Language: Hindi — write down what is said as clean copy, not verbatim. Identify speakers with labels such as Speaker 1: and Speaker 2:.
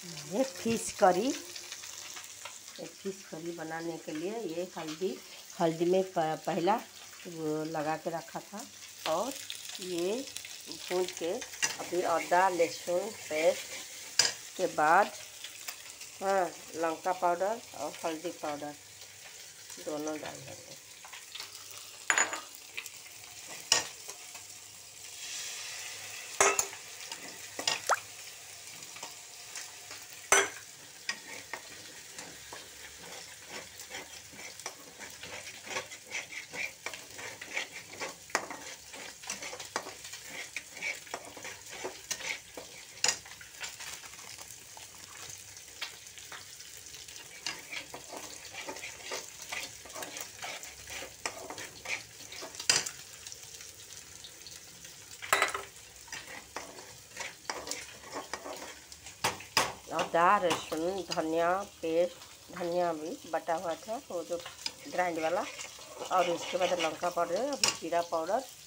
Speaker 1: ये फिश करी बनाने के लिए ये हल्दी में पहला वो लगा के रखा था, और ये भून के अभी अदरक लहसुन पेस्ट के बाद हाँ लंका पाउडर और हल्दी पाउडर दोनों डाल देंगे। अदरक लहसुन धनिया पेस्ट, धनिया भी बटा हुआ था वो जो ग्राइंड वाला, और उसके बाद लंका पाउडर और जीरा पाउडर